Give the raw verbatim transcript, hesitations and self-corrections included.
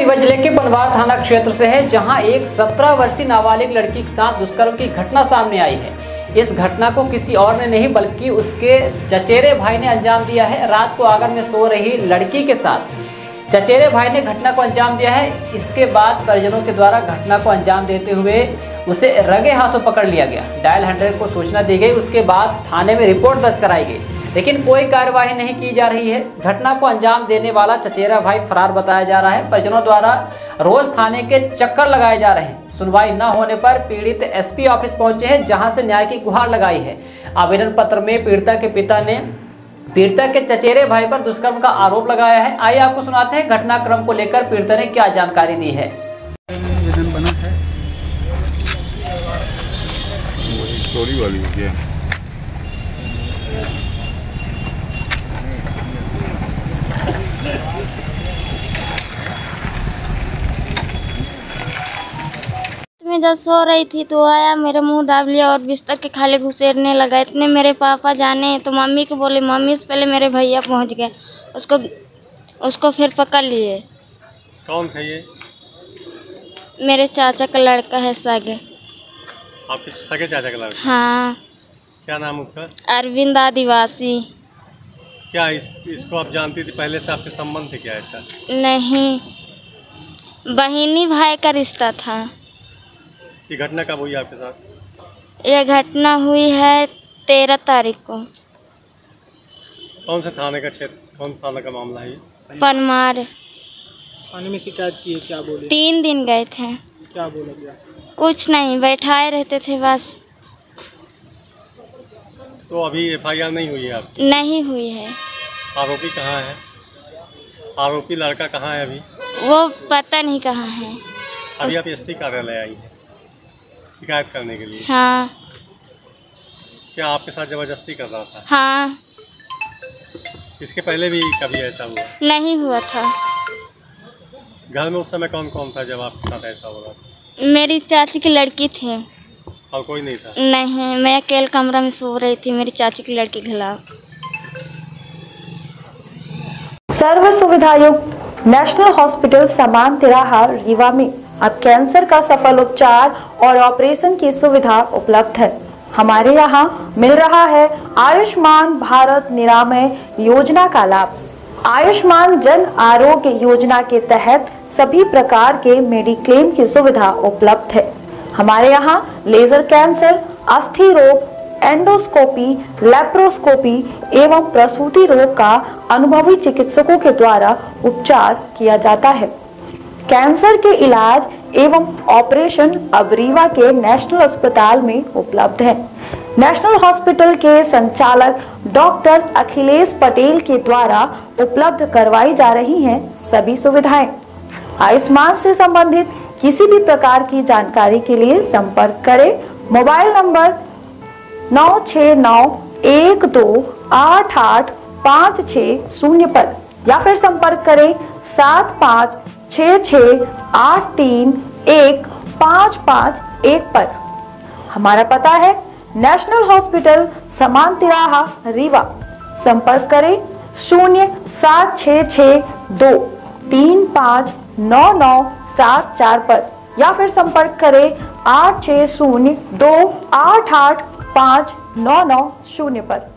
रीवा जिले के बनवार थाना क्षेत्र से है, जहां एक सत्रह वर्षीय नाबालिग लड़की के साथ दुष्कर्म की घटना सामने आई है। इस घटना को किसी और ने नहीं बल्कि उसके चचेरे भाई ने अंजाम दिया है। रात को आंगन में सो रही लड़की के साथ चचेरे भाई ने घटना को अंजाम दिया है। इसके बाद परिजनों के द्वारा घटना को अंजाम देते हुए उसे रंगे हाथों पकड़ लिया गया। डायल हंड्रेड को सूचना दी गई। उसके बाद थाने में रिपोर्ट दर्ज कराई गई, लेकिन कोई कार्यवाही नहीं की जा रही है। घटना को अंजाम देने वाला चचेरा भाई फरार बताया जा रहा है। परिजनों द्वारा रोज थाने के चक्कर लगाए जा रहे हैं। सुनवाई न होने पर पीड़ित एसपी ऑफिस पहुंचे हैं, जहां से न्याय की गुहार लगाई है। आवेदन पत्र में पीड़िता के पिता ने पीड़िता के चचेरे भाई पर दुष्कर्म का आरोप लगाया है। आइए आपको सुनाते हैं घटनाक्रम को लेकर पीड़िता ने क्या जानकारी दी है। बना है चोरी वाली क्या? मैं जब सो रही थी तो आया, मेरा मुंह दाब लिया और बिस्तर के खाले घुसेरने लगा। इतने मेरे पापा जाने तो मम्मी को बोले, मम्मी से पहले मेरे भैया पहुंच गए। उसको उसको फिर पकड़ लिए। कौन था ये? मेरे चाचा का लड़का है, सगे। आपके सगे चाचा का लड़का? हाँ। क्या नाम उसका? अरविंद आदिवासी। क्या इस इसको आप जानती थी? पहले से आपके संबंध थे क्या ऐसा? नहीं, बहिनी भाई का रिश्ता था। ये घटना कब हुई आपके साथ? यह घटना हुई है तेरह तारीख को। कौन से थाने का क्षेत्र, कौन थाना का मामला है ये? पनमार। थाने में शिकायत की है, क्या बोले? तीन दिन गए थे। क्या बोला गया? कुछ नहीं, बैठाए रहते थे बस। तो अभी एफ आई आर नहीं हुई है आप? नहीं हुई है। आरोपी कहाँ है? आरोपी लड़का कहाँ है अभी? वो पता नहीं कहाँ है। अभी आप एस पी कार्यालय आई है शिकायत करने के लिए? हाँ। क्या आपके साथ जबरदस्ती कर रहा था? हाँ। इसके पहले भी कभी ऐसा हुआ? नहीं हुआ था। घर में उस समय कौन कौन था जब आपके साथ ऐसा हो रहा था? मेरी चाची की लड़की थी। और कोई नहीं था? नहीं, मैं अकेले कमरा में सो रही थी मेरी चाची की लड़की के खिलाफ। सर्व सुविधा युक्त नेशनल हॉस्पिटल समान तिराहा रीवा में अब कैंसर का सफल उपचार और ऑपरेशन की सुविधा उपलब्ध है। हमारे यहाँ मिल रहा है आयुष्मान भारत निरामय योजना का लाभ। आयुष्मान जन आरोग्य योजना के तहत सभी प्रकार के मेडिक्लेम की सुविधा उपलब्ध है। हमारे यहाँ लेजर कैंसर, अस्थि रोग, एंडोस्कोपी, लेप्रोस्कोपी एवं प्रसूति रोग का अनुभवी चिकित्सकों के द्वारा उपचार किया जाता है। कैंसर के इलाज एवं ऑपरेशन अब रीवा के नेशनल अस्पताल में उपलब्ध है। नेशनल हॉस्पिटल के संचालक डॉक्टर अखिलेश पटेल के द्वारा उपलब्ध करवाई जा रही हैं सभी सुविधाएं। आयुष्मान से संबंधित किसी भी प्रकार की जानकारी के लिए संपर्क करें मोबाइल नंबर नौ छः नौ एक दो आठ आठ पाँच छः शून्य पर, या फिर संपर्क करें सात पाँच छः छः आठ तीन एक पाँच पाँच एक पर। हमारा पता है नेशनल हॉस्पिटल समान तिराहा रीवा। संपर्क करें शून्य सात छः छः दो तीन पाँच नौ नौ सात चार पर, या फिर संपर्क करें आठ छः शून्य दो आठ आठ पाँच नौ नौ शून्य पर।